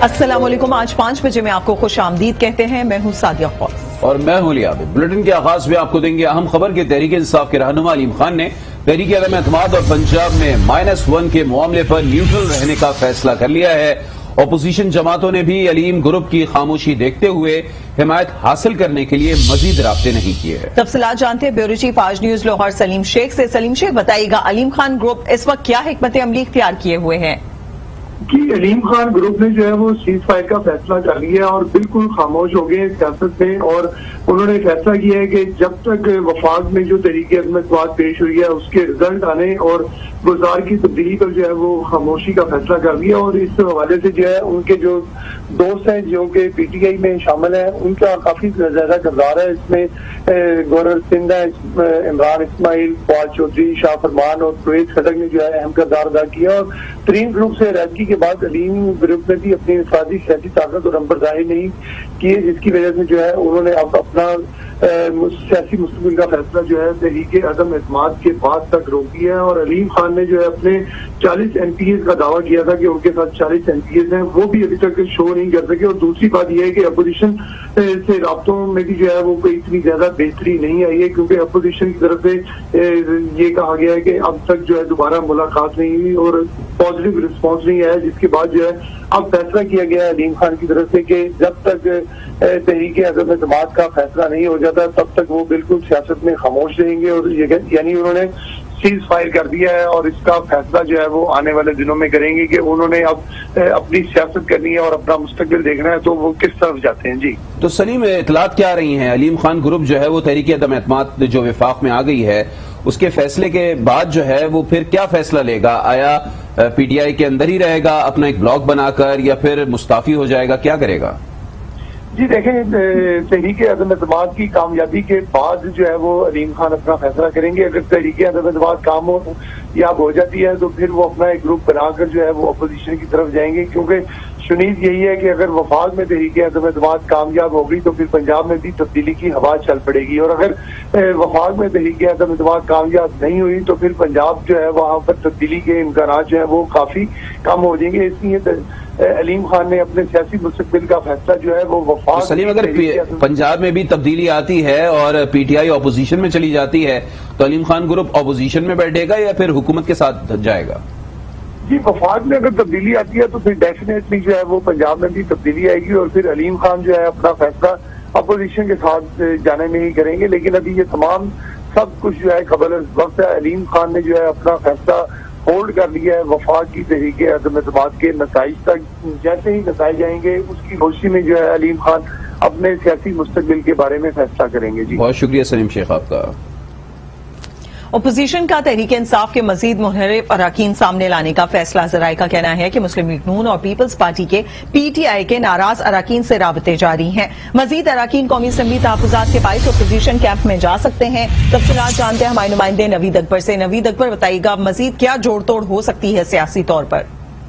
السلام علیکم. آج 5 بجے میں آپ کو خوش آمدید کہتے ہیں. میں ہوں سعدیہ فوز اور میں ہوں علی عابد. بلیٹن کے آغاز میں آپ کو دیں گے اہم خبر کہ تحریک انصاف کے رہنما علیم خان نے تحریک عدم اعتماد اور پنجاب میں -1 کے معاملے پر نیوٹرل رہنے کا فیصلہ کر لیا ہے. اپوزیشن جماعتوں نے بھی علیم گروپ کی خاموشی دیکھتے ہوئے حمایت حاصل کرنے کے لیے مزید رابطے نہیں کیے ہیں. تفصیلات جانتے ہیں bureau chief Aaj news Lahore Salim Sheikh سے. سلیم شیخ بتائیے گا علیم خان گروپ اس وقت کیا حکمت عملی اختیار کیے ہوئے ہیں؟ کہ علیم خان گروپ نے جو ہے وہ سیز فائر کا فیصلہ کر لیا اور بالکل خاموش ہو گئے سیاست میں، اور انہوں نے فیصلہ کیا ہے کہ جب تک وفاق میں جو تحریک عدم اعتماد پیش ہوئی ہے اس کے رزلٹ آنے اور گزار کی تبدیلی پر جو ہے وہ خاموشی کا فیصلہ کر لیا. اور اس حوالے سے جو ہے ان کے جو دوست ہیں جو کہ پی ٹی آئی میں شامل ہیں ان کا کافی زیادہ کردار ہے. اس میں گورنر سندھ ہے، عمران اسماعیل، فواد چودھری، شاہ فرمان اور پرویز خٹک نے جو ہے اہم کردار ادا کیا. اور ترین گروپ سے رہدگی کے بعد علیم گروپ نے بھی اپنی انفرادی سیاسی طاقت اور امبر ظاہر نہیں کیے، جس کی وجہ سے جو ہے انہوں نے اب اپنا سیاسی مستقبل کا فیصلہ جو ہے تحریک عدم اعتماد کے بعد تک روک دیا ہے. اور علیم خان نے جو ہے اپنے 40 ایم پی ایز کا دعویٰ کیا تھا کہ ان کے ساتھ 40 ایم پی ایز ہیں، وہ بھی ابھی تک شو نہیں کر سکے. اور دوسری بات یہ ہے کہ اپوزیشن سے رابطوں میں بھی جو ہے وہ کوئی اتنی زیادہ بہتری نہیں آئی ہے، کیونکہ اپوزیشن کی طرف سے یہ کہا گیا ہے کہ اب تک جو ہے دوبارہ ملاقات نہیں ہوئی اور پازیٹیو رسپانس نہیں آیا، جس کے بعد جو ہے اب فیصلہ کیا گیا ہے علیم خان کی طرف سے کہ جب تک تحریک عدم اعتماد کا فیصلہ نہیں ہو جاتا تب تک وہ بالکل سیاست میں خاموش رہیں گے. اور یعنی انہوں نے سیز فائر کر دیا ہے اور اس کا فیصلہ جو ہے وہ آنے والے دنوں میں کریں گے کہ انہوں نے اب اپنی سیاست کرنی ہے اور اپنا مستقبل دیکھنا ہے تو وہ کس طرف جاتے ہیں. جی تو سلیم، اطلاعات کیا رہی ہیں؟ علیم خان گروپ جو ہے وہ تحریک عدم اعتماد جو وفاق میں آ گئی ہے اس کے فیصلے کے بعد جو ہے وہ پھر کیا فیصلہ لے گا؟ آیا پی ٹی آئی کے اندر ہی رہے گا اپنا ایک بلاک بنا کر یا پھر مستعفی ہو جائے گا؟ کیا کرے گا؟ جی دیکھیں، تحریک عدم اعتماد کی کامیابی کے بعد جو ہے وہ علیم خان اپنا فیصلہ کریں گے. اگر تحریک عدم اعتماد کامیاب ہو جاتی ہے تو پھر وہ اپنا ایک گروپ بنا کر جو ہے وہ اپوزیشن کی طرف جائیں گے، کیونکہ شنید یہی ہے کہ اگر وفاق میں تحریک عدم اعتماد کامیاب ہو گئی تو پھر پنجاب میں بھی تبدیلی کی ہوا چل پڑے گی. اور اگر وفاق میں تحریک عدم اعتماد کامیاب نہیں ہوئی تو پھر پنجاب جو ہے وہاں پر تبدیلی کے امکانات جو ہے وہ کافی کم ہو جائیں گے. اس لیے علیم خان نے اپنے سیاسی مستقبل کا فیصلہ جو ہے وہ وفاق. سلیم، اگر پنجاب میں بھی تبدیلی آتی ہے اور پی ٹی آئی اپوزیشن میں چلی جاتی ہے تو علیم خان گروپ اپوزیشن میں بیٹھے گا یا پھر حکومت کے ساتھ جائے گا؟ جی وفاق میں اگر تبدیلی آتی ہے تو پھر ڈیفینیٹلی جو ہے وہ پنجاب میں بھی تبدیلی آئے گی اور پھر علیم خان جو ہے اپنا فیصلہ اپوزیشن کے ساتھ جانے میں ہی کریں گے. لیکن ابھی یہ تمام سب کچھ جو ہے قبل از وقت ہے. علیم خان نے جو ہے اپنا فیصلہ ہولڈ کر لیا ہے وفاق کی تحریک عدم اعتماد کے نتائج تک. جیسے ہی نتائج آئیں گے اس کی روشنی میں جو ہے علیم خان اپنے سیاسی مستقبل کے بارے میں فیصلہ کریں گے. جی بہت شکریہ سلیم شیخ آپ کا. اپوزیشن کا تحریک انصاف کے مزید منحرف اراکین سامنے لانے کا فیصلہ. ذرائع کا کہنا ہے کہ مسلم لیگ نون اور پیپلز پارٹی کے پی ٹی آئی کے ناراض اراکین سے رابطے جاری ہیں. مزید اراکین قومی اسمبلی تحفظات کے باعث اپوزیشن کیمپ میں جا سکتے ہیں. تفصیلات جانتے ہیں ہمارے نمائندے نوید اکبر سے. نوید اکبر بتائیے گا مزید کیا جوڑ توڑ ہو سکتی ہے سیاسی طور پر؟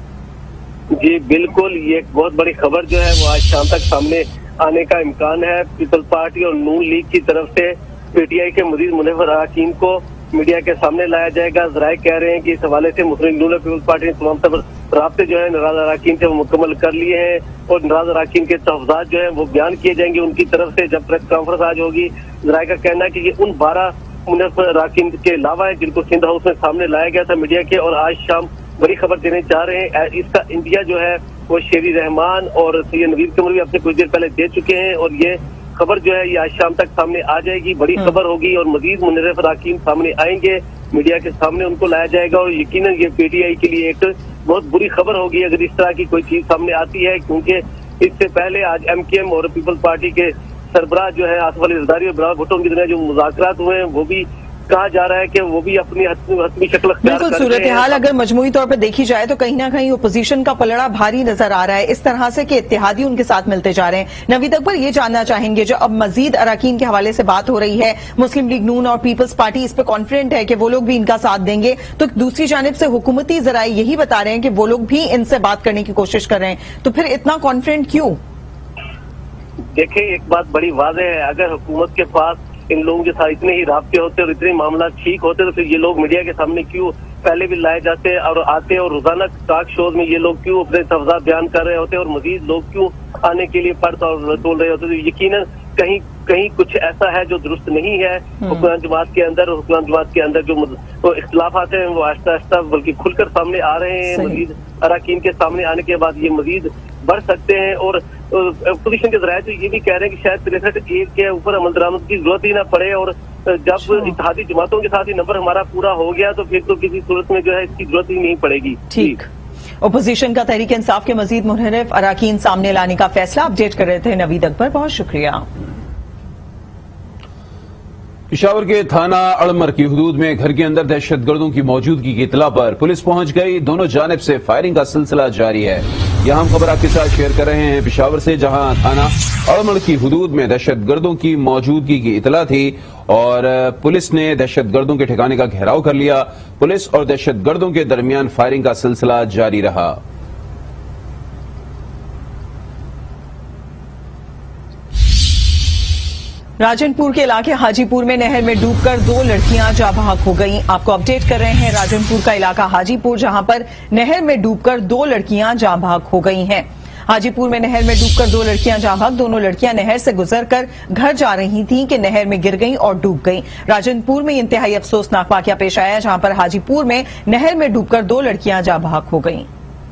جی بالکل، یہ ایک بہت بڑی خبر جو ہے وہ آج شام تک سامنے آنے کا امکان ہے. پیپلز پارٹی اور نون لیگ کی طرف سے پی ٹی آئی کے مزید منحرف اراکین کو میڈیا کے سامنے لایا جائے گا. ذرائع کہہ رہے ہیں کہ اس حوالے سے مسلم لیگ نون اور پیپلز پارٹی نے تمام رابطے جو ہے ناراض اراکین سے وہ مکمل کر لیے ہیں اور ناراض اراکین کے تحفظات جو ہیں وہ بیان کیے جائیں گے ان کی طرف سے جب پریس کانفرنس آج ہوگی. ذرائع کا کہنا ہے کہ یہ ان 12 منحرف اراکین کے علاوہ ہے جن کو سندھ ہاؤس میں سامنے لایا گیا تھا میڈیا کے، اور آج شام بڑی خبر دینے چاہ رہے ہیں. اس کا انڈیا جو ہے وہ شیری رحمان اور سید نویر قمر بھی اپنے کچھ دیر پہلے دے چکے ہیں اور یہ خبر جو ہے یہ آج شام تک سامنے آ جائے گی. بڑی خبر ہوگی اور مزید منحرف اراکین سامنے آئیں گے، میڈیا کے سامنے ان کو لایا جائے گا اور یقیناً یہ پی ٹی آئی کے لیے ایک بہت بری خبر ہوگی اگر اس طرح کی کوئی چیز سامنے آتی ہے، کیونکہ اس سے پہلے آج ایم کیو ایم اور پیپلز پارٹی کے سربراہ جو ہے آصف علی زرداری اور بلاول بھٹو کے درمیان جو مذاکرات ہوئے ہیں وہ بھی کہا جا رہا ہے کہ وہ بھی اپنی حتمی شکل اختیار کر رہے ہیں. بالکل، صورتحال اگر مجموعی طور پر دیکھی جائے تو کہیں نہ کہیں اپوزیشن کا پلڑا بھاری نظر آ رہا ہے اس طرح سے کہ اتحادی ان کے ساتھ ملتے جا رہے ہیں. نوید اکبر یہ جاننا چاہیں گے جو اب مزید اراکین کے حوالے سے بات ہو رہی ہے، مسلم لیگ نون اور پیپلز پارٹی اس پہ کانفیڈنٹ ہے کہ وہ لوگ بھی ان کا ساتھ دیں گے، تو دوسری جانب سے حکومتی ذرائع یہی بتا رہے ہیں کہ وہ لوگ بھی ان سے بات کرنے کی کوشش کر رہے ہیں، تو پھر اتنا کانفیڈنٹ کیوں؟ دیکھیں ایک بات بڑی واضح ہے، اگر حکومت کے پاس ان لوگوں کے ساتھ اتنے ہی رابطے ہوتے اور اتنے معاملات ٹھیک ہوتے تو پھر یہ لوگ میڈیا کے سامنے کیوں پہلے بھی لائے جاتے ہیں اور آتے ہیں، اور روزانہ ٹاک شوز میں یہ لوگ کیوں اپنے تفضیلات بیان کر رہے ہوتے ہیں اور مزید لوگ کیوں آنے کے لیے پڑھ تول رہے ہوتے ہیں؟ تو یقیناً کہیں کچھ ایسا ہے جو درست نہیں ہے حکمران جماعت کے اندر. حکمران جماعت کے اندر جو اختلافات ہیں وہ آہستہ آہستہ بلکہ کھل کر سامنے آ رہے ہیں. مزید اراکین کے سامنے آنے کے بعد یہ مزید بڑھ سکتے ہیں، اور اپوزیشن کے ذرائع تو یہ بھی کہہ رہے ہیں کہ شاید 63 کے اوپر عمل درآمد کی ضرورت ہی نہ پڑے، اور جب اتحادی جماعتوں کے ساتھ ہی نمبر ہمارا پورا ہو گیا تو پھر تو کسی صورت میں جو ہے اس کی ضرورت ہی نہیں پڑے گی. ٹھیک. اپوزیشن کا تحریک انصاف کے مزید منحرف اراکین سامنے لانے کا فیصلہ اپڈیٹ کر رہے تھے نوید اکبر، بہت شکریہ. پشاور کے تھانہ اڑمر کی حدود میں گھر کے اندر دہشت گردوں کی موجودگی کی اطلاع پر پولیس پہنچ گئی. دونوں جانب سے فائرنگ کا سلسلہ جاری ہے. یہاں ہم خبر آپ کے ساتھ شیئر کر رہے ہیں پشاور سے، جہاں تھانہ اڑمر کی حدود میں دہشت گردوں کی موجودگی کی اطلاع تھی اور پولیس نے دہشت گردوں کے ٹھکانے کا گھیراؤ کر لیا. پولیس اور دہشت گردوں کے درمیان فائرنگ کا سلسلہ جاری رہا. راجن پور کے علاقے حاجی پور میں نہر میں ڈوب کر 2 لڑکیاں جاں بحق ہو گئیں. آپ کو اپڈیٹ کر رہے ہیں راجن پور کا علاقہ حاجی پور، جہاں پر نہر میں ڈوب کر 2 لڑکیاں جاں بحق ہو گئی ہیں. حاجی پور میں نہر میں ڈوب کر 2 لڑکیاں جاں بحق. دونوں لڑکیاں نہر سے گزر کر گھر جا رہی تھیں کہ نہر میں گر گئیں اور ڈوب گئیں. راجن پور میں انتہائی افسوسناک واقعہ پیش آیا، جہاں پر حاجی پور میں نہر میں ڈوب کر 2 لڑکیاں جاں بحق ہو گئیں.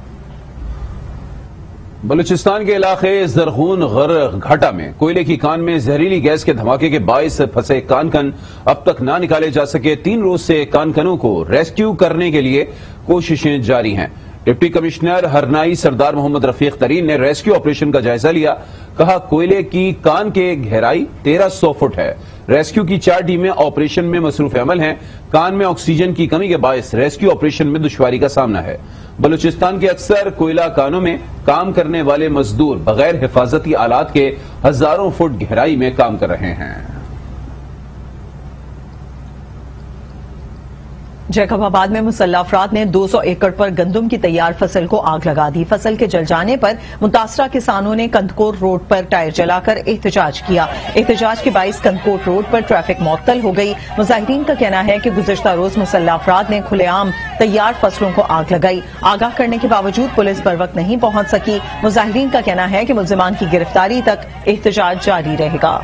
بلوچستان کے علاقے زرغون غر گھاٹا میں کوئلے کی کان میں زہریلی گیس کے دھماکے کے باعث پھنسے کانکن اب تک نہ نکالے جا سکے. 3 روز سے کانکنوں کو ریسکیو کرنے کے لیے کوششیں جاری ہیں. ڈپٹی کمشنر ہرنائی سردار محمد رفیق ترین نے ریسکیو آپریشن کا جائزہ لیا. کہا کوئلے کی کان کے گہرائی 1300 فٹ ہے. ریسکیو کی 4 ٹیمیں آپریشن میں مصروف عمل ہیں. کان میں آکسیجن کی کمی کے باعث ریسکیو آپریشن میں دشواری کا سامنا ہے. بلوچستان کے اکثر کوئلہ کانوں میں کام کرنے والے مزدور بغیر حفاظتی آلات کے ہزاروں فٹ گہرائی میں کام کر رہے ہیں. جیکب آباد میں مسلح افراد نے 200 ایکڑ پر گندم کی تیار فصل کو آگ لگا دی. فصل کے جل جانے پر متاثرہ کسانوں نے کندکور روڈ پر ٹائر جلا کر احتجاج کیا. احتجاج کے باعث کندکور روڈ پر ٹریفک معطل ہو گئی. مظاہرین کا کہنا ہے کہ گزشتہ روز مسلح افراد نے کھلے عام تیار فصلوں کو آگ لگائی. آگاہ کرنے کے باوجود پولیس پر وقت نہیں پہنچ سکی. مظاہرین کا کہنا ہے کہ ملزمان کی گرفتاری تک احتجاج جاری رہے گا.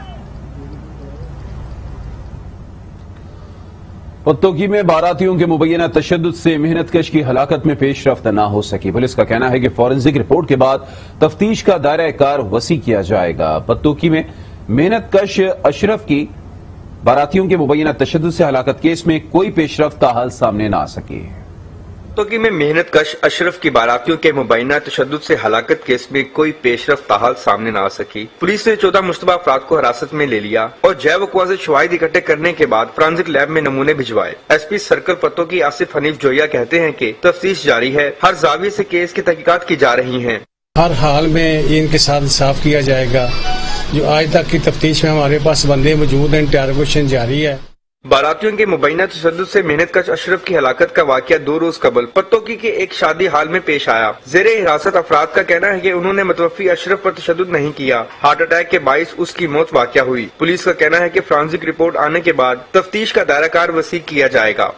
پتوکی میں باراتیوں کے مبینہ تشدد سے محنت کش کی ہلاکت میں پیش رفت نہ ہو سکی. پولیس کا کہنا ہے کہ فورنزک رپورٹ کے بعد تفتیش کا دائرہ کار وسیع کیا جائے گا. پتوکی میں محنت کش اشرف کی باراتیوں کے مبینہ تشدد سے ہلاکت کیس میں کوئی پیش رفت تاحال سامنے نہ آ سکی. پتوکی میں محنت کش اشرف کی باراتیوں کے مبینہ تشدد سے ہلاکت کیس میں کوئی پیش رفت تاحال سامنے نہ آ سکی. پولیس نے 14 مشتبہ افراد کو حراست میں لے لیا اور جے وقوع سے شواہد اکٹھے کرنے کے بعد فرانزک لیب میں نمونے بھجوائے. S P circle Pattoki Asif Hanif Joya کہتے ہیں کہ تفتیش جاری ہے. ہر زاویے سے کیس کی تحقیقات کی جا رہی ہیں. ہر حال میں ان کے ساتھ انصاف کیا جائے گا. جو آج تک کی تفتیش میں ہمارے پاس بندے موجود ہیں، انٹروگیشن جاری ہے. باراتیوں کے مبینہ تشدد سے محنت کش اشرف کی ہلاکت کا واقعہ 2 روز قبل پتوکی کے ایک شادی ہال میں پیش آیا. زیر حراست افراد کا کہنا ہے کہ انہوں نے متوفی اشرف پر تشدد نہیں کیا. ہارٹ اٹیک کے باعث اس کی موت واقع ہوئی. پولیس کا کہنا ہے کہ فرانزک رپورٹ آنے کے بعد تفتیش کا دائرہ کار وسیع کیا جائے گا.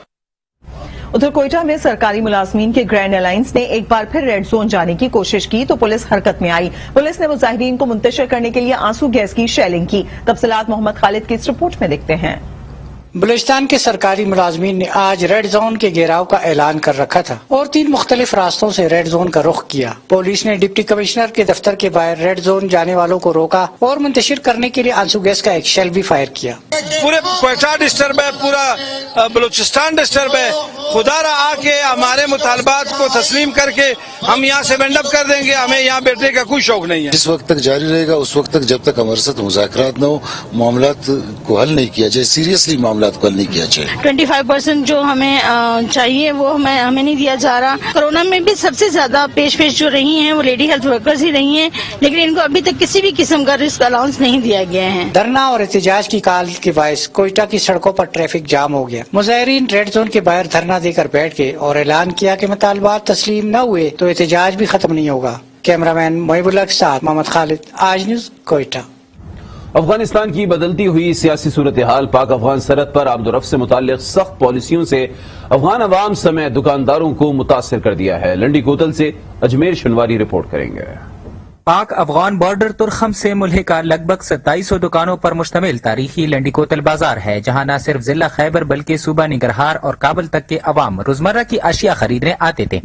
ادھر کوئٹہ میں سرکاری ملازمین کے گرینڈ الائنس نے ایک بار پھر ریڈ زون جانے کی کوشش کی تو پولیس حرکت میں آئی. پولیس نے مظاہرین کو منتشر کرنے کے لیے آنسو گیس کی شیلنگ کی. تفصیلات محمد خالد کی اس رپورٹ میں دیکھتے ہیں. بلوچستان کے سرکاری ملازمین نے آج ریڈ زون کے گھیراؤ کا اعلان کر رکھا تھا اور 3 مختلف راستوں سے ریڈ زون کا رخ کیا. پولیس نے ڈپٹی کمشنر کے دفتر کے باہر ریڈ زون جانے والوں کو روکا اور منتشر کرنے کے لیے آنسو گیس کا ایک شیل بھی فائر کیا. پورے کوئٹہ ڈسٹرب ہے، پورا بلوچستان ڈسٹرب ہے. خدا را آ کے ہمارے مطالبات کو تسلیم کر کے ہم یہاں سے وینڈ اپ کر دیں گے. ہمیں یہاں بیٹھنے کا کوئی شوق نہیں ہے. جس وقت تک جاری رہے گا اس وقت تک جب تک ہمارے ساتھ مذاکرات نہ ہو، معاملات کو حل نہیں کیا جائے، سیریسلی معاملات کو حل نہیں کیا جائے. 25% جو ہمیں چاہیے وہ ہمیں نہیں دیا جا رہا. کورونا میں بھی سب سے زیادہ پیش جو رہی ہیں وہ لیڈی ہیلتھ ورکرز ہی رہی ہیں، لیکن ان کو ابھی تک کسی بھی قسم کا رسک الاؤنس نہیں دیا گیا ہے. دھرنا اور احتجاج کی کال کے باعث کوئٹہ کی سڑکوں پر ٹریفک جام ہو گیا. مظاہرین ریڈ زون کے باہر دھرنا دے کر بیٹھ گئے اور اعلان کیا کہ مطالبات تسلیم نہ ہوئے تو احتجاج بھی ختم نہیں ہوگا. کیمرہ مین محب اللہ کے ساتھ محمد خالد، آج نیوز، کوئٹہ. افغانستان کی بدلتی ہوئی سیاسی صورتحال پاک افغان سرحد پر آمد و رفت سے متعلق سخت پالیسیوں سے افغان عوام سمیت دکانداروں کو متاثر کر دیا ہے۔ لنڈی کوتل سے اجمیر شنواری رپورٹ کریں گے۔ پاک افغان بارڈر ترخم سے ملحقہ لگ بھگ 2700 دکانوں پر مشتمل تاریخی لنڈی کوتل بازار ہے، جہاں نہ صرف ضلع خیبر بلکہ صوبہ ننگرہار اور کابل تک کے عوام روزمرہ کی اشیاء خریدنے آتے تھے۔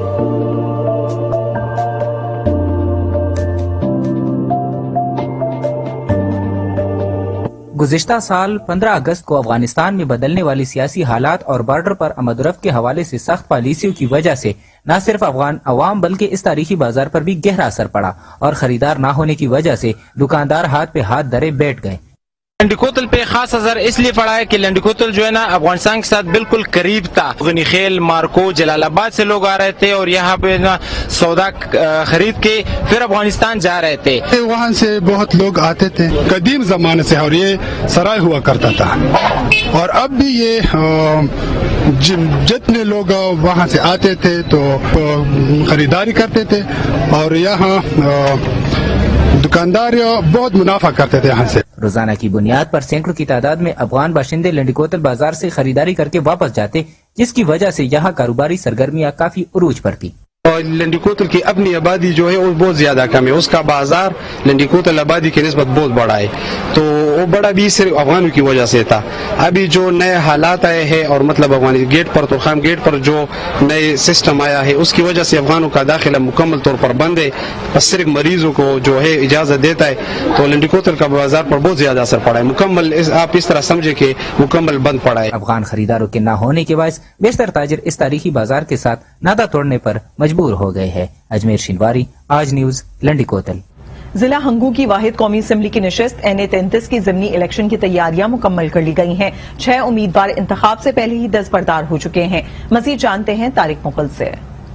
گزشتہ سال 15 اگست کو افغانستان میں بدلنے والی سیاسی حالات اور بارڈر پر آمد و رفت کے حوالے سے سخت پالیسیوں کی وجہ سے نہ صرف افغان عوام بلکہ اس تاریخی بازار پر بھی گہرا اثر پڑا اور خریدار نہ ہونے کی وجہ سے دکاندار ہاتھ پہ ہاتھ دھرے بیٹھ گئے۔ لنڈی کوتل پہ خاص اثر اس لیے پڑا ہے کہ لنڈی کوتل جو ہے نا افغانستان کے ساتھ بالکل قریب تھا۔ غنی خیل، مارکو، جلال آباد سے لوگ آ رہے تھے اور یہاں پہ نا سودا خرید کے پھر افغانستان جا رہے تھے۔ وہاں سے بہت لوگ آتے تھے قدیم زمانے سے، اور یہ سرائے ہوا کرتا تھا، اور اب بھی یہ جتنے لوگ وہاں سے آتے تھے تو خریداری کرتے تھے، اور یہاں دکاندار بہت منافع کرتے تھے یہاں سے۔ روزانہ کی بنیاد پر سینکڑوں کی تعداد میں افغان باشندے لنڈی کوتل بازار سے خریداری کر کے واپس جاتے، جس کی وجہ سے یہاں کاروباری سرگرمیاں کافی عروج پر تھی۔ اور لنڈی کوتل کی اپنی آبادی جو ہے وہ بہت زیادہ کم ہے، اس کا بازار لنڈی کوتل آبادی کی نسبت بہت بڑا ہے، تو وہ بڑا بھی صرف افغانوں کی وجہ سے تھا۔ ابھی جو نئے حالات آئے ہیں اور مطلب افغانی گیٹ پر ترخم گیٹ پر جو نئے سسٹم آیا ہے، اس کی وجہ سے افغانوں کا داخلہ مکمل طور پر بند ہے، بس صرف مریضوں کو جو ہے اجازت دیتا ہے، تو لنڈی کوتل کا بازار پر بہت زیادہ اثر پڑا ہے، مکمل آپ اس طرح سمجھے کہ مکمل بند پڑا ہے۔ افغان خریداروں کے نہ ہونے کے باعث بیشتر تاجر اس تاریخی بازار کے ساتھ نادہ توڑنے پر مجبور ہو گئے ہیں۔ اجمیر شنواری، آج نیوز، لنڈی کوتل۔ ضلع ہنگو کی واحد قومی اسمبلی کی نشست NA-33 کی ضمنی الیکشن کی تیاریاں مکمل کر لی گئی ہیں۔ 6 امیدوار انتخاب سے پہلے ہی دستبردار ہو چکے ہیں۔ مزید جانتے ہیں طارق مغل سے۔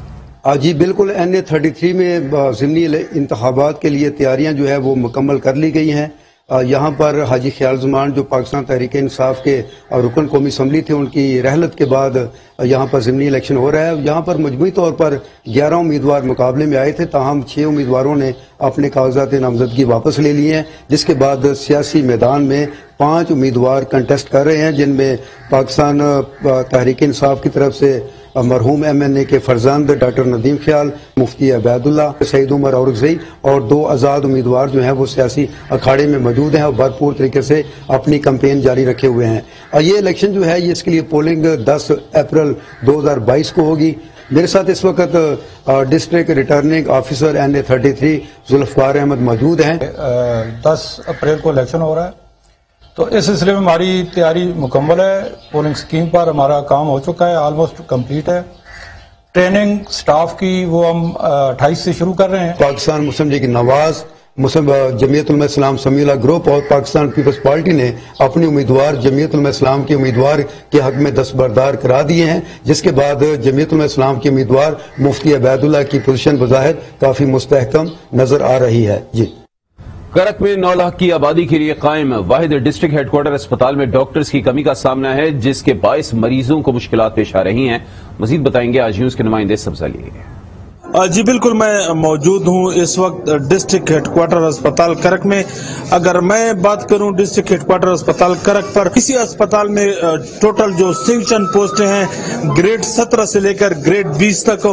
جی بالکل، NA-33 میں ضمنی انتخابات کے لیے تیاریاں جو ہے وہ مکمل کر لی گئی ہیں۔ یہاں پر حاجی خیال زمان جو پاکستان تحریک انصاف کے رکن قومی اسمبلی تھے، ان کی رحلت کے بعد یہاں پر ضمنی الیکشن ہو رہا ہے۔ یہاں پر مجموعی طور پر 11 امیدوار مقابلے میں آئے تھے، تاہم 6 امیدواروں نے اپنے کاغذات نامزدگی واپس لے لیے ہیں، جس کے بعد سیاسی میدان میں 5 امیدوار کنٹیسٹ کر رہے ہیں، جن میں پاکستان تحریک انصاف کی طرف سے مرحوم MNA کے فرزند ڈاکٹر ندیم خیال، مفتی عبید اللہ، سعید عمر اورکزئی، اور 2 آزاد امیدوار جو ہیں وہ سیاسی اکھاڑے میں موجود ہیں اور بھرپور طریقے سے اپنی کمپین جاری رکھے ہوئے ہیں۔ یہ الیکشن جو ہے اس کے لیے پولنگ 10 اپریل 2022 کو ہوگی۔ میرے ساتھ اس وقت district returning officer NA-33 Zulfiqar Ahmad موجود ہیں۔ 10 اپریل کو الیکشن ہو رہا ہے، تو اس سلسلے میں ہماری تیاری مکمل ہے۔ پولنگ سکیم پر ہمارا کام ہو چکا ہے، آلموسٹ کمپلیٹ ہے۔ ٹریننگ سٹاف کی وہ ہم 28 سے شروع کر رہے ہیں۔ پاکستان مسلم لیگ نواز، جمعیت علماء اسلام سمیلہ گروپ اور پاکستان پیپلز پارٹی نے اپنی امیدوار جمعیت علماء اسلام کے امیدوار کے حق میں دستبردار کرا دیے ہیں، جس کے بعد جمعیت علماء اسلام کے امیدوار مفتی عبید اللہ کی پوزیشن بظاہر کافی مستحکم نظر آ رہی ہے۔ جی کرک میں 9 لاکھ کی آبادی کے لیے قائم واحد ڈسٹرکٹ ہیڈ کوارٹر اسپتال میں ڈاکٹرز کی کمی کا سامنا ہے، جس کے باعث مریضوں کو مشکلات پیش آ رہی ہیں۔ مزید بتائیں گے آج نیوز کے نمائندے سبزہ لیے۔ جی بالکل، میں موجود ہوں اس وقت ڈسٹرکٹ ہیڈ کوارٹر اسپتال کرک میں۔ اگر میں بات کروں ڈسٹرکٹ ہیڈ کوارٹر اسپتال کرک پر، اسی اسپتال میں ٹوٹل جو سینکشن پوسٹیں ہیں گریڈ 17 سے لے کر گریڈ 20 تک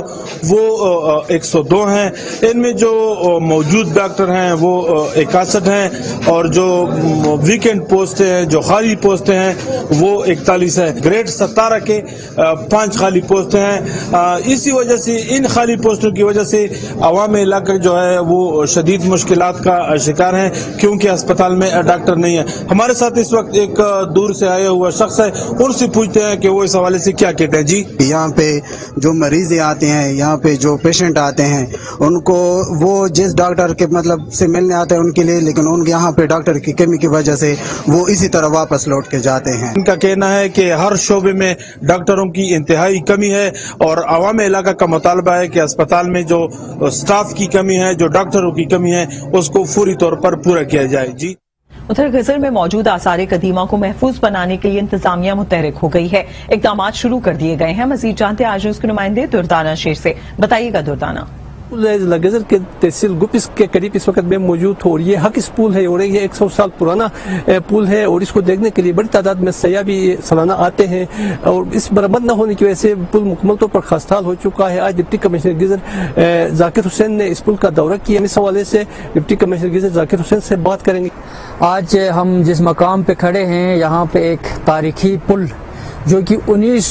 وہ 102 ہیں۔ ان میں جو موجود ڈاکٹر ہیں وہ 61 ہیں، اور جو ویکینڈ پوسٹیں ہیں، جو خالی پوسٹیں ہیں وہ 41 ہیں۔ گریڈ 17 کے 5 خالی پوسٹیں ہیں۔ اسی وجہ سے ان خالی پوسٹوں کی وجہ سے عوام علاقہ جو ہے وہ شدید مشکلات کا شکار ہیں، کیونکہ اسپتال میں ڈاکٹر نہیں ہے۔ ہمارے ساتھ اس وقت ایک دور سے آیا ہوا شخص ہے، ان سے پوچھتے ہیں کہ وہ اس حوالے سے کیا کہتے ہیں۔ جی یہاں پہ جو مریض آتے ہیں، یہاں پہ جو پیشنٹ آتے ہیں، ان کو وہ جس ڈاکٹر کے مطلب سے ملنے آتے ہیں ان کے لیے، لیکن ان کے یہاں پہ ڈاکٹر کی کمی کی وجہ سے وہ اسی طرح واپس لوٹ کے جاتے ہیں۔ ان کا کہنا ہے کہ ہر شعبے میں ڈاکٹروں کی انتہائی کمی ہے، اور عوام علاقہ کا مطالبہ ہے کہ اسپتال میں جو سٹاف کی کمی ہے، جو ڈاکٹروں کی کمی ہے، اس کو فوری طور پر پورا کیا جائے۔ جی ادھر غزل میں موجود آثار قدیمہ کو محفوظ بنانے کے لیے انتظامیہ متحرک ہو گئی ہے، اقدامات شروع کر دیے گئے ہیں۔ مزید جانتے آج نیوز کے نمائندے دردانہ شیر سے۔ بتائیے گا دردانہ۔ लगजर के तहसील गुपिस के करीब इस वक्त मैं मौजूद हूँ और ये हकीस पुल है और ये 100 साल पुराना पुल है और इसको देखने के लिए बड़ी तादाद में सयाह भी सालाना आते हैं और इस मरम्मत न होने की वजह से पुल मुकम्मल तौर पर खस्ताहाल हो चुका है। आज डिप्टी कमिश्नर गिजर जाकिर हुसैन ने इस पुल का दौरा किया। इस हवाले से डिप्टी कमिश्नर गिजर जाकिर हुसैन से बात करेंगे। आज हम जिस मकाम पे खड़े हैं यहाँ पे एक तारीखी पुल जो कि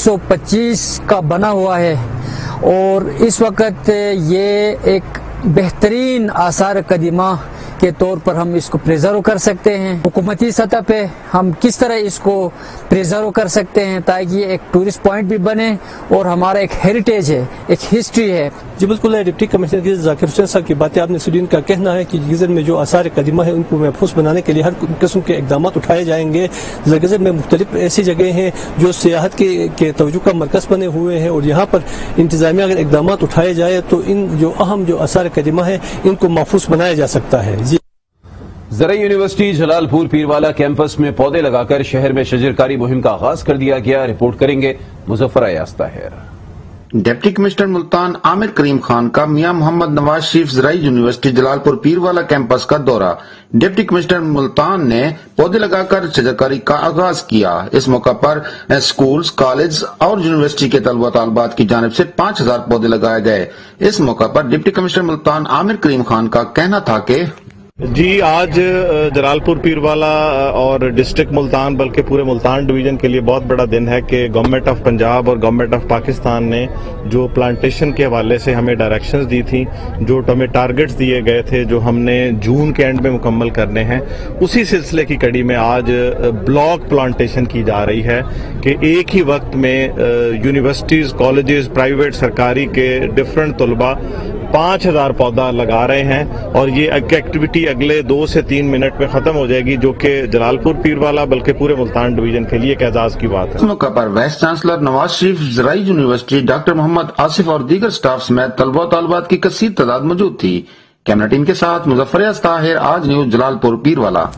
1925 का बना हुआ है और इस वक्त ये एक बेहतरीन आसार कदीमा के तौर पर हम इसको प्रिजर्व कर सकते हैं। हुकूमती सतह पे हम किस तरह इसको प्रिजर्व कर सकते हैं ताकि ये एक टूरिस्ट पॉइंट भी बने और हमारा एक हेरिटेज है, एक हिस्ट्री है। जी बिल्कुल है, डिप्टी कमिश्नर गिजर जाकिर हुसैन साहब की बातें आपने सुनी। उनका कहना है कि गिजर में जो आसार कदीमा है उनको महफूज बनाने के लिए हर किस्म के इकदाम उठाए जाएंगे। गिजर में मुख्तलिफ ऐसी जगह हैं जो सियाहत के तवज्जो का मरकज बने हुए हैं और यहाँ पर इंतजामिया अगर इकदाम उठाए जाए तो इन जो अहम जो आसार कदीमा है इनको महफूज बनाया जा सकता है। ज़राई यूनिवर्सिटी जलालपुर पीरवाला कैंपस में पौधे लगाकर शहर में शजरकारी मुहिम का आगाज कर दिया गया। रिपोर्ट करेंगे मुजफ्फर अयाज ताहिर। डिप्टी कमिश्नर मुल्तान आमिर करीम खान का मियां मोहम्मद नवाज शरीफ ज़राई यूनिवर्सिटी जलालपुर पीरवाला कैंपस का दौरा। डिप्टी कमिश्नर मुल्तान ने पौधे लगाकर शजरकारी का आगाज किया। इस मौका पर स्कूल्स, कॉलेज और यूनिवर्सिटी के तलबा तालिबात की जानिब से 5000 पौधे लगाए गए। इस मौका पर डिप्टी कमिश्नर मुल्तान आमिर करीम खान का कहना था कि जी आज जलालपुर पीरवाला और डिस्ट्रिक्ट मुल्तान बल्कि पूरे मुल्तान डिवीजन के लिए बहुत बड़ा दिन है कि गवर्नमेंट ऑफ पंजाब और गवर्नमेंट ऑफ पाकिस्तान ने जो प्लांटेशन के हवाले से हमें डायरेक्शंस दी थी, जो हमें टारगेट्स दिए गए थे जो हमने जून के एंड में मुकम्मल करने हैं, उसी सिलसिले की कड़ी में आज ब्लॉक प्लांटेशन की जा रही है कि एक ही वक्त में यूनिवर्सिटीज, कॉलेजेस, प्राइवेट, सरकारी के डिफरेंट तलबा 5000 पौधा लगा रहे हैं और ये एक्टिविटी अगले 2 से 3 मिनट में खत्म हो जाएगी जो कि जलालपुर पीरवाला बल्कि पूरे मुल्तान डिवीजन के लिए एक एजाज की बात है। इस मौके पर वाइस चांसलर नवाज शरीफ, ज़राई यूनिवर्सिटी, डॉक्टर मोहम्मद आसिफ और दीगर स्टाफ समेत तलबा तालिबात की कसीर तादाद मौजूद थी। कैमरा टीम के साथ मुजफ्फर अयाज ताहिर, आज न्यूज जलालपुर पीरवाला।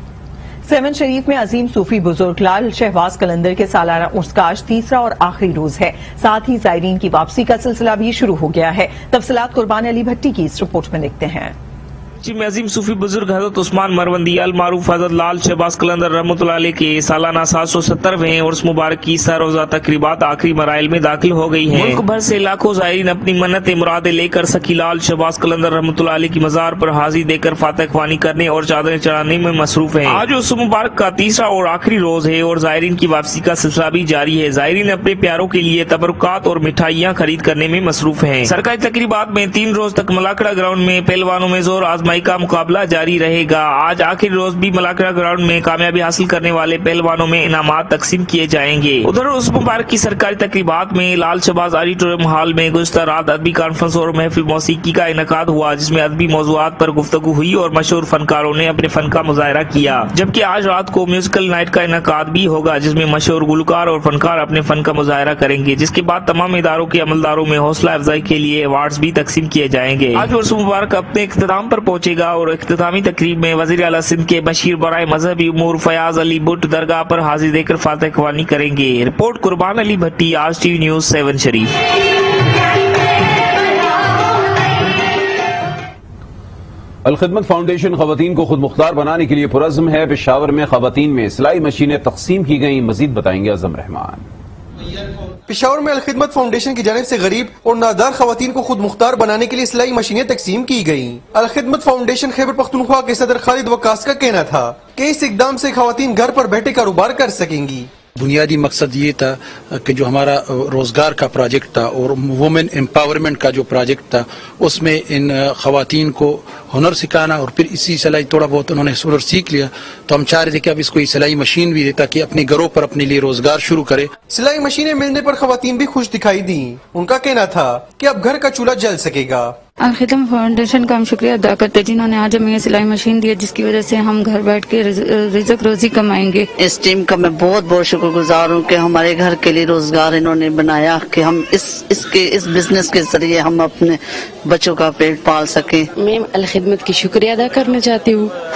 सेवन शरीफ में अजीम सूफी बुजुर्ग लाल शहबाज कलंदर के सालाना उर्स का आज तीसरा और आखिरी रोज है। साथ ही जायरीन की वापसी का सिलसिला भी शुरू हो गया है। तफसीलात कुर्बान अली भट्टी की इस रिपोर्ट में देखते हैं। में अजीम सूफी बुजुर्ग हजरत उस्मान मरवंदी अल मारूफ हजरत लाल शहबाज कलंदर रहमतुल्लाह अलैह के सालाना 770वें उर्स मुबारक की सरोजा तकरीबात आखिरी मराइल में दाखिल हो गई हैं। मुल्क भर से लाखों जायरीन अपनी मन्नत मुरादें लेकर सकी लाल शहबाज कलंदर रहमतुल्लाह अलैह की मजार पर हाजिर देकर फातह ख्वानी करने और चादरें चढ़ाने में मसरूफ है। आज उर्स मुबारक का तीसरा और आखिरी रोज है और जायरीन की वापसी का सिलसिला भी जारी है। जायरीन अपने प्यारों के लिए तबरुकात और मिठाइयाँ खरीद करने में मसरूफ है। सरकारी तकरीबात में 3 रोज तक मलाकड़ा ग्राउंड में पहलवानों में जोर आजमाई का मुकाबला जारी रहेगा। आज आखिरी रोज भी मलाकड़ा ग्राउंड में कामयाबी हासिल करने वाले पहलवानों में इनामात तकसीम किए जाएंगे। उधर उस मुबारक की सरकारी तकरीबात में लाल शहबाज ऑडिटोरियम हॉल में गुज़श्ता रात अदबी कॉन्फ्रेंस और महफिल मौसीकी का इनकाद हुआ जिसमें अदबी मौज़ूआत पर गुफ्तगू हुई और मशहूर फनकारों ने अपने फन का मुजाहरा किया। जबकि आज रात को म्यूजिकल नाइट का इनकाद भी होगा जिसमें मशहूर गुलकार और फनकार अपने फन का मुजाहरा करेंगे, जिसके बाद तमाम इदारों के अमलदारों में हौसला अफजाई के लिए अवार्ड भी तकसीम किए जाएंगे। आज उर्स मुबारक अपने इख्तिताम पर पहुंचेगा और इख्तितामी तकरीब में वज़ीर आला सिंध के बशीर बराए मजहबी उमूर फयाज अली बुट दरगाह पर हाजिर देकर फातह ख्वानी करेंगे। रिपोर्ट कुर्बान Ali Bhatti, Aaj TV news 7 Sharif. Alkhidmat foundation खवातीन को खुद मुख्तार बनाने के लिए पुरज़्म है। पेशावर में खवातीन में सिलाई मशीनें तकसीम की गई। मजीद बताएंगे आजम रहमान। पेशावर में अलखिदमत फाउंडेशन की जानिब से गरीब और नादार खवातीन को खुद मुख्तार बनाने के लिए सिलाई मशीनें तकसीम की गयी। अलखिदमत फाउंडेशन खैबर पख्तूनख्वा के सदर खालिद वक्कास का कहना था कि इस इकदाम से खवातीन घर पर बैठे कारोबार कर सकेंगी। बुनियादी मकसद ये था कि जो हमारा रोजगार का प्रोजेक्ट था और वुमेन एम्पावरमेंट का जो प्रोजेक्ट था उसमें इन खवातीन को हुनर सिखाना और फिर इसी सिलाई थोड़ा बहुत उन्होंने हुनर सीख लिया तो हम चाह रहे थे कि अब इसको सिलाई मशीन भी दे ताकि अपने घरों पर अपने लिए रोजगार शुरू करे। सिलाई मशीनें मिलने पर खवातीन भी खुश दिखाई दी। उनका कहना था कि अब घर का चूल्हा जल सकेगा। अलखिदमत फाउंडेशन का हम शुक्रिया अदा करते हैं जिन्होंने आज हमें ये सिलाई मशीन दी है जिसकी वजह से हम घर बैठ के रिज़्क रोजी कमाएंगे। इस टीम का मैं बहुत बहुत शुक्रगुजार हूँ कि हमारे घर के लिए रोजगार इन्होंने बनाया कि हम इस बिजनेस के जरिए हम अपने बच्चों का पेट पाल सके। मैं अलखिदमत की शुक्रिया अदा करना चाहती हूँ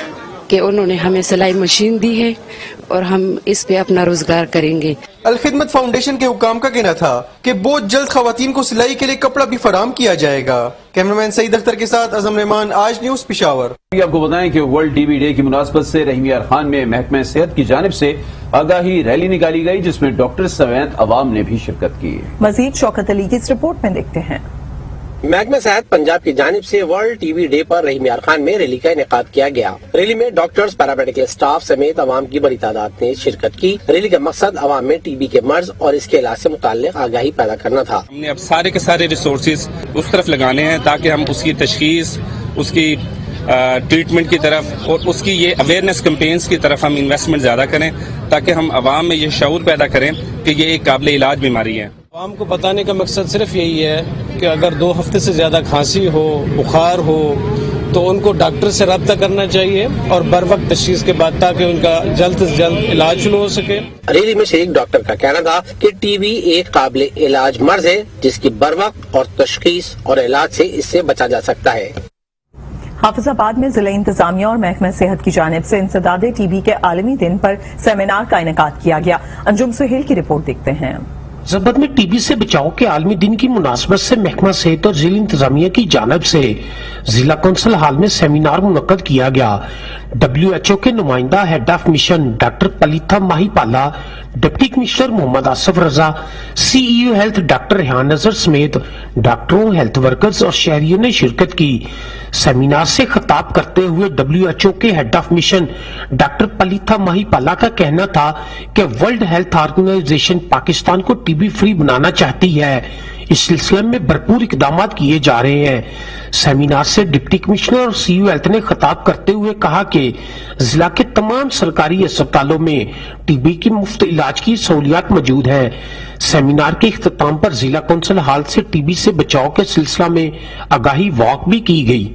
کہ انہوں نے ہمیں سلائی مشین دی ہے اور ہم اس پہ اپنا روزگار کریں گے۔ الخدمت فاؤنڈیشن کے حکام کا کہنا تھا کہ بہت جلد خواتین کو سلائی کے لیے کپڑا بھی فراہم کیا جائے گا۔ کیمرامین سعید اختر کے ساتھ اعظم رحمان، آج نیوز پشاور۔ آپ کو بتائیں کہ ورلڈ ٹی بی ڈے کی مناسبت سے رحیم یار خان میں محکمہ صحت کی جانب سے آگاہی ریلی نکالی گئی، جس میں ڈاکٹر سمیت عوام نے بھی شرکت کی۔ مزید شوکت علی کی اس رپورٹ میں دیکھتے ہیں۔ محکمہ صحت پنجاب کی جانب سے ورلڈ ٹی بی ڈے پر رحیم یار خان میں ریلی کا انعقاد کیا گیا۔ ریلی میں ڈاکٹرز، پیرامیڈیکل اسٹاف سمیت عوام کی بڑی تعداد نے شرکت کی۔ ریلی کا مقصد عوام میں ٹی بی کے مرض اور اس کے علاج سے متعلق آگاہی پیدا کرنا تھا۔ ہم نے اب سارے کے سارے ریسورسز اس طرف لگانے ہیں تاکہ ہم اس کی تشخیص، اس کی ٹریٹمنٹ کی طرف اور اس کی یہ اویئرنیس کمپینز کی طرف ہم انویسٹمنٹ زیادہ کریں، تاکہ ہم عوام میں یہ شعور پیدا کریں کہ یہ ایک قابل علاج بیماری ہے۔ عوام کو بتانے کا مقصد صرف یہی ہے کہ اگر 2 ہفتے سے زیادہ کھانسی ہو، بخار ہو، تو ان کو ڈاکٹر سے رابطہ کرنا چاہیے اور بر وقت تشخیص کے بعد، تاکہ ان کا جلد سے جلد علاج شروع ہو سکے۔ ریلی میں شریک ڈاکٹر کا کہنا تھا کہ ٹی بی ایک قابل علاج مرض ہے جس کی بر وقت اور تشخیص اور علاج سے اس سے بچا جا سکتا ہے۔ حافظ آباد میں ضلع انتظامیہ اور محکمہ صحت کی جانب سے انسداد ٹی بی کے عالمی دن پر سیمینار کا انعقاد کیا گیا۔ انجم سہیل کی رپورٹ دیکھتے ہیں۔ ضبط میں ٹی بی سے بچاؤ کے عالمی دن کی مناسبت سے محکمہ صحت اور ضلع انتظامیہ کی جانب سے ضلع کونسل ہال میں سیمینار منعقد کیا گیا۔ WHO کے نمائندہ head of mission doctor Palitha Mahipala, deputy commissioner Muhammad Asif Raza, CEO health doctor Rehan Nazar سمیت ڈاکٹروں، ہیلتھ ورکرز اور شہریوں نے شرکت کی۔ سیمینار سے خطاب کرتے ہوئے WHO کے head of mission doctor Palitha Mahipala کا کہنا تھا کہ ورلڈ ہیلتھ آرگنائزیشن پاکستان کو ٹی بی فری بنانا چاہتی ہے۔ اس سلسلے میں بھرپور اقدامات کیے جا رہے ہیں۔ سیمینار سے ڈپٹی کمشنر اور CEO ہیلتھ نے خطاب کرتے ہوئے کہا کہ ضلع کے تمام سرکاری اسپتالوں میں ٹی بی کی مفت علاج کی سہولیات موجود ہیں۔ سیمینار کے اختتام پر ضلع کونسل ہال سے ٹی بی سے بچاؤ کے سلسلہ میں آگاہی واک بھی کی گئی۔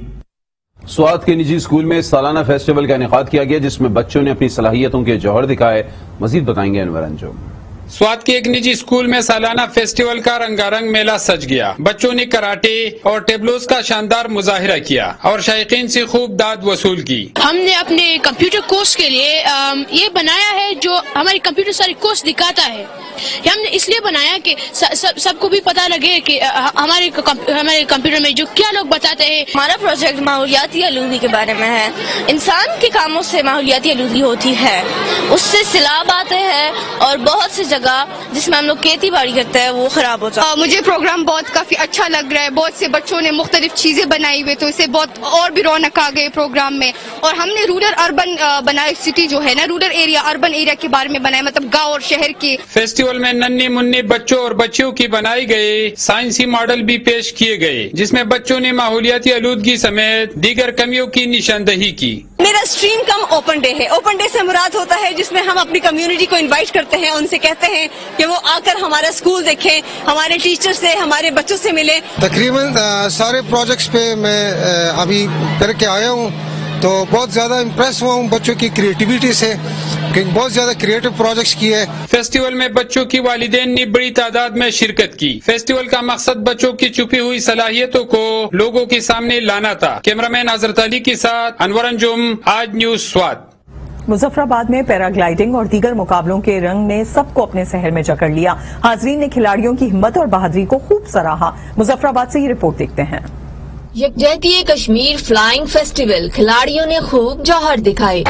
سوات کے نجی اسکول میں سالانہ فیسٹیول کا انعقاد کیا گیا، جس میں بچوں نے اپنی صلاحیتوں کے جوہر دکھائے۔ مزید بتائیں گے انور انجم۔ سوات کے ایک نجی اسکول میں سالانہ فیسٹیول کا رنگا رنگ میلہ سج گیا۔ بچوں نے کراٹے اور ٹیبلوز کا شاندار مظاہرہ کیا اور شائقین سے خوب داد وصول کی۔ ہم نے اپنے کمپیوٹر کورس کے لیے یہ بنایا ہے جو ہماری کمپیوٹر ساری کورس دکھاتا ہے۔ ہم نے اس لیے بنایا کہ سب کو بھی پتہ لگے کہ ہمارے کمپیوٹر میں جو کیا لوگ بتاتے ہیں۔ ہمارا پروجیکٹ ماحولیاتی آلودگی کے بارے میں ہے۔ انسان کے کاموں سے ماحولیاتی آلودگی ہوتی ہے، اس سے سیلاب آتے ہیں اور بہت سی جگہ جس میں ہم لوگ کھیتی باڑی کرتے ہیں وہ خراب ہو جاتا ہے۔ مجھے پروگرام بہت کافی اچھا لگ رہا ہے۔ بہت سے بچوں نے مختلف چیزیں بنائی ہوئی، تو اسے بہت اور بھی رونق آ گئے پروگرام میں۔ اور ہم نے رورل اربن بنایا، سٹی جو ہے نا، رورل ایریا اربن ایریا کے بارے میں بنایا، مطلب گاؤں اور شہر کی۔ فیسٹیول میں ننھے منھے بچوں اور بچیوں کی بنائی گئے سائنسی ماڈل بھی پیش کیے گئے، جس میں بچوں نے ماحولیاتی آلودگی سمیت دیگر کمیوں کی نشاندہی کی۔ میرا اسٹریم کم اوپن ڈے ہے۔ اوپن ڈے سے مراد ہوتا ہے جس میں ہم اپنی کمیونٹی کو انوائٹ کرتے ہیں، ان سے کہتے ہیں کہ وہ آ کر ہمارا اسکول دیکھیں، ہمارے ٹیچر سے، ہمارے بچوں سے ملیں۔ تقریباً سارے پروجیکٹس پہ میں ابھی کر کے آیا ہوں، تو بہت زیادہ امپریس ہوا ہوں بچوں کی کریٹیوٹی سے، کہ بہت زیادہ کریٹو پروجیکٹس کیے۔ فیسٹیول میں بچوں کی والدین نے بڑی تعداد میں شرکت کی۔ فیسٹیول کا مقصد بچوں کی چھپی ہوئی صلاحیتوں کو لوگوں کے سامنے لانا تھا۔ کیمرامین حضرت علی کے ساتھ انور انجم، آج نیوز سوات۔ مظفر آباد میں پیرا گلائیڈنگ اور دیگر مقابلوں کے رنگ نے سب کو اپنے سحر میں جکڑ لیا۔ حاضرین نے کھلاڑیوں کی ہمت اور بہادری کو خوب سراہا۔ مظفر آباد سے یہ رپورٹ دیکھتے ہیں۔ یکجہتی کشمیر فلائنگ فیسٹیول، کھلاڑیوں نے خوب جوہر دکھائے۔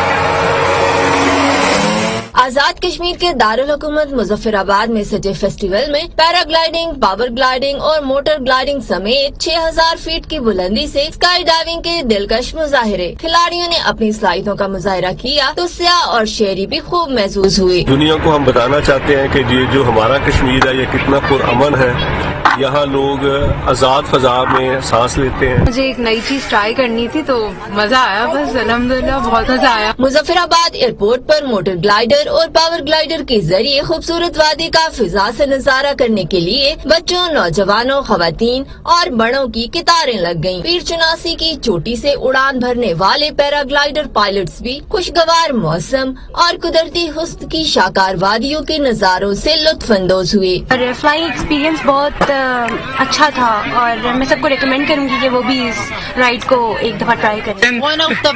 آزاد کشمیر کے دارالحکومت مظفر آباد میں سجے فیسٹیول میں پیرا گلائیڈنگ، پاور گلائیڈنگ اور موٹر گلائیڈنگ سمیت 6000 فیٹ کی بلندی سے اسکائی ڈائیونگ کے دلکش مظاہرے۔ کھلاڑیوں نے اپنی صلاحیتوں کا مظاہرہ کیا تو سیاح اور شہری بھی خوب محظوظ ہوئے۔ دنیا کو ہم بتانا چاہتے ہیں کہ یہ جو ہمارا کشمیر ہے یہ کتنا پرامن ہے، یہاں لوگ آزاد فضا میں سانس لیتے ہیں۔ مجھے ایک نئی چیز ٹرائی کرنی تھی تو مزہ آیا، بس الحمدللہ بہت مزہ آیا۔ مظفر آباد ایئرپورٹ پر موٹر گلائیڈر ग्लाइडर और पावर ग्लाइडर के जरिए खूबसूरत वादी का फिजा से नजारा करने के लिए बच्चों, नौजवानों, खवातीन और बड़ों की कतारें लग गयीं। पीर चुनासी की चोटी से उड़ान भरने वाले पैराग्लाइडर पायलट्स भी खुशगवार मौसम और कुदरती हुस्न की शाकार वादियों के नजारों से लुत्फानंदोज हुए। और फ्लाइंग एक्सपीरियंस बहुत अच्छा था और मैं सबको रिकमेंड करूंगी कि वो भी इस राइड को एक दफा ट्राई करें। One of the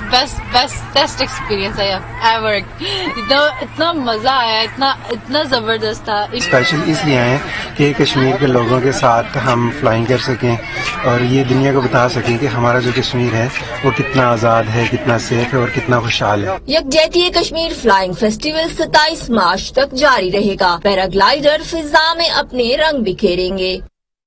best experience I have ever. इतना मजा आया, इतना जबरदस्त था। स्पेशल इसलिए आए कि कश्मीर के लोगों के साथ हम फ्लाइंग कर सकें और ये दुनिया को बता सकें कि हमारा जो कश्मीर है वो कितना आज़ाद है, कितना सेफ है और कितना खुशहाल है। यकजहती कश्मीर फ्लाइंग फेस्टिवल 27 मार्च तक जारी रहेगा। पैराग्लाइडर फिजा में अपने रंग बिखेरेंगे।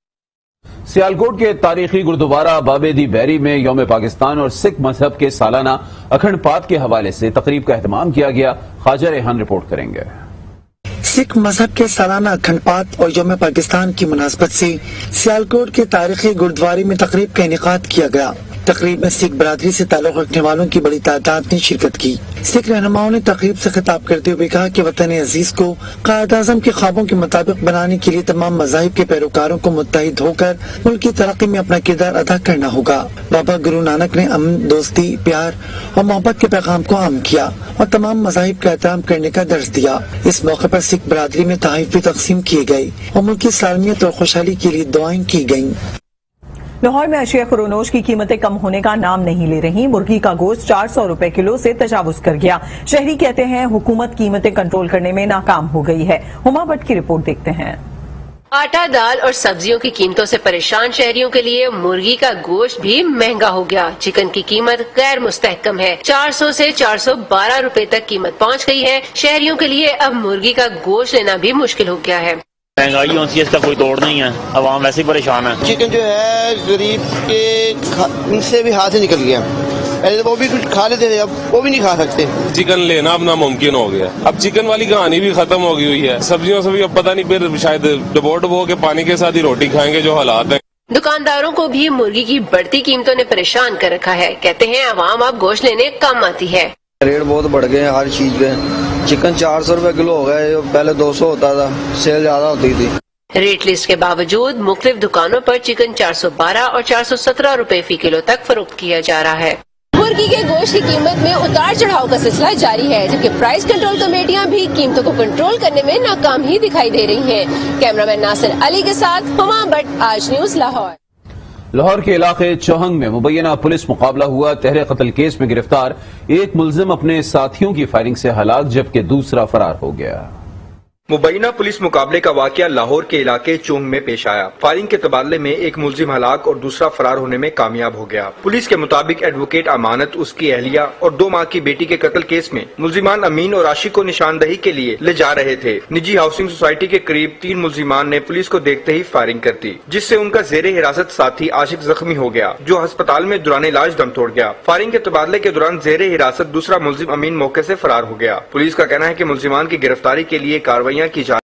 सियालकोट के तारीखी गुरुद्वारा बाबेदी बैरी में यौम पाकिस्तान और सिख मजहब के सालाना अखंड पाठ के हवाले से तकरीब का एहतमाम किया गया। ख्वाजा रेहान रिपोर्ट करेंगे। सिख मजहब के सालाना अखंड पाठ और यौम पाकिस्तान की मुनासबत से सियालकोट के तारीखी गुरुद्वारे में तकरीब का इनेकाद किया गया। तकरीब में सिख बरादरी से ताल्लुक रखने वालों की बड़ी तादाद ने शिरकत की। सिख रहनुमाओं ने तकरीब से खिताब करते हुए कहा कि वतन अजीज को कायद आज़म के ख्वाबों के मुताबिक बनाने के लिए तमाम मज़ाहिब के पैरोकारों को मुत्तहिद होकर मुल्क की तरक्की में अपना किरदार अदा करना होगा। बाबा गुरु नानक ने अमन, दोस्ती, प्यार और मोहब्बत के पैगाम को आम किया और तमाम मज़ाहिब का एहतराम करने का दर्ज दिया। इस मौके पर सिख बरादरी में तोहफे तकसीम किए गए और मुल्क की सलामियत और खुशहाली के लिए दुआएं की गयी। लाहौर में अशिया खुरोनोश की कीमतें कम होने का नाम नहीं ले रही। मुर्गी का गोश्त 400 रुपए किलो से तजावुज कर गया। शहरी कहते हैं हुकूमत कीमतें कंट्रोल करने में नाकाम हो गई है। हुमा भट्ट की रिपोर्ट देखते हैं। आटा, दाल और सब्जियों की कीमतों से परेशान शहरियों के लिए मुर्गी का गोश्त भी महंगा हो गया। चिकन की कीमत गैर मुस्तहकम है। 400 से 412 रुपए तक कीमत पहुंच गई है। शहरियों के लिए अब मुर्गी का गोश्त लेना भी मुश्किल हो गया है। महंगाई होती है, इसका कोई तोड़ नहीं है। अवाम वैसे ही परेशान है। चिकन जो है गरीब के इनसे भी हाथ से निकल गया। पहले तो वो भी कुछ खा लेते थे, अब वो भी नहीं खा सकते। चिकन लेना अब नामुमकिन हो गया। अब चिकन वाली कहानी भी खत्म हो गई हुई है। सब्जियों से भी अब पता नहीं, फिर शायद डबो के पानी के साथ ही रोटी खाएंगे जो हालात है। दुकानदारों को भी मुर्गी की बढ़ती कीमतों ने परेशान कर रखा है। कहते हैं अवाम अब गोश्त लेने कम आती है। रेट बहुत बढ़ गए हैं हर चीज पे। चिकन 400 रुपए किलो हो गए, पहले 200 होता था, सेल ज्यादा होती थी। रेट लिस्ट के बावजूद मुख्तलिफ दुकानों पर चिकन 412 और 417 रुपए फी किलो तक फरोख्त किया जा रहा है। मुर्गी के गोश्त की कीमत में उतार चढ़ाव का सिलसिला जारी है, जबकि प्राइस कंट्रोल कमेटियां भी कीमतों को कंट्रोल करने में नाकाम ही दिखाई दे रही हैं। कैमरामैन नासिर अली के साथ हुमा भट्ट, आज न्यूज लाहौर। लाहौर के इलाके चौहंग में मुबैना पुलिस मुकाबला हुआ। तहरे कत्ल केस में गिरफ्तार एक मुलजिम अपने साथियों की फायरिंग से हलाक, जबकि दूसरा फरार हो गया। मुबैना पुलिस मुकाबले का वाकया लाहौर के इलाके चोंग में पेश आया। फायरिंग के तबादले में एक मुलजिम हलाक और दूसरा फरार होने में कामयाब हो गया। पुलिस के मुताबिक एडवोकेट अमानत, उसकी अहलिया और 2 माह की बेटी के कत्ल केस में मुलजिमान अमीन और आशिक को निशानदही के लिए ले जा रहे थे। निजी हाउसिंग सोसाइटी के करीब 3 मुलजिमान ने पुलिस को देखते ही फायरिंग कर दी, जिससे उनका जेरे हिरासत साथी आशिक जख्मी हो गया, जो अस्पताल में दौरान इलाज दम तोड़ गया। फायरिंग के तबादले के दौरान जेरे हिरासत दूसरा मुलजिम अमीन मौके से फरार हो गया। पुलिस का कहना है कि मुलजिमान की गिरफ्तारी के लिए कार्रवाइयां की जा